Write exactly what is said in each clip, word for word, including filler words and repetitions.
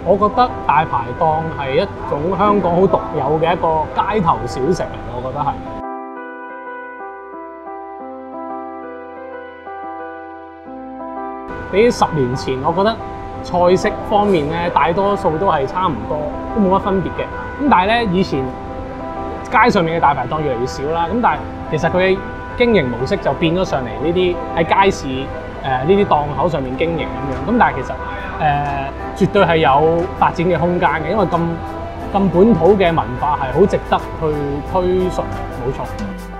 我覺得大排檔係一種香港好獨有嘅一個街頭小食嚟，我覺得係。比十年前，我覺得菜式方面咧，大多數都係差唔多，都冇乜分別嘅。咁但係咧，以前街上面嘅大排檔越嚟越少啦。咁但係其實佢嘅經營模式就變咗上嚟呢啲喺街市誒呢啲檔口上面經營咁樣。咁但係其實誒、呃、絕對係有發展嘅空間嘅，因為咁咁本土嘅文化係好值得去推崇，冇錯。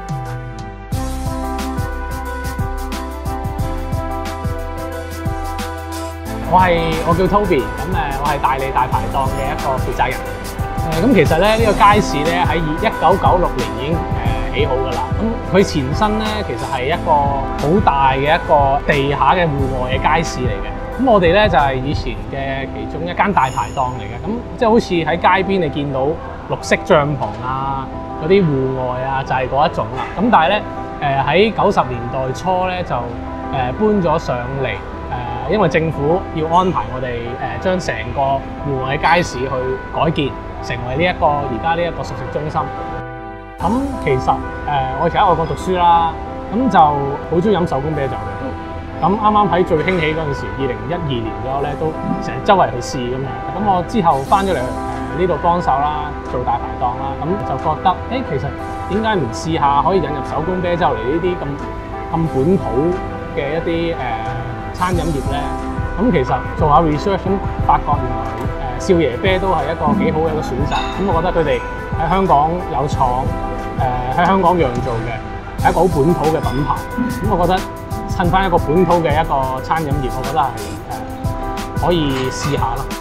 我係我叫 Toby， 咁誒我係大利大排檔嘅一個負責人。誒咁其實咧呢個街市咧喺一九九六年已經誒起好㗎啦。咁佢前身咧其實係一個好大嘅一個地下嘅戶外嘅街市嚟嘅。咁我哋咧就係以前嘅其中一間大排檔嚟嘅。咁即係好似喺街邊你見到綠色帳篷啊，嗰啲戶外啊，就係嗰一種啦。咁但係咧誒喺九十年代初咧就誒搬咗上嚟。因為政府要安排我哋誒將成個戶外街市去改建，成為呢一個而家呢一個熟食中心。咁其實誒我以前喺外國讀書啦，咁就好中意飲手工啤酒嘅。咁啱啱喺最興起嗰陣時，二零一二年左右咧，都成日周圍去試咁樣。咁我之後翻咗嚟誒呢度幫手啦，做大排檔啦，咁就覺得誒、欸、其實點解唔試下可以引入手工啤酒嚟呢啲咁咁本土嘅一啲誒、呃餐飲業咧，咁其實做下 research 咁，發覺原來誒少爺啤都係一個幾好嘅一個選擇。咁我覺得佢哋喺香港有廠，誒喺香港釀造嘅，係一個好本土嘅品牌。咁我覺得趁翻一個本土嘅一個餐飲業，我覺得係誒可以試下咯。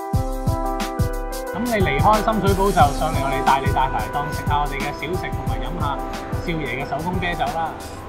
咁你離開深水埗就上嚟我哋大利大排檔食下我哋嘅小食，同埋飲下少爺嘅手工啤酒啦。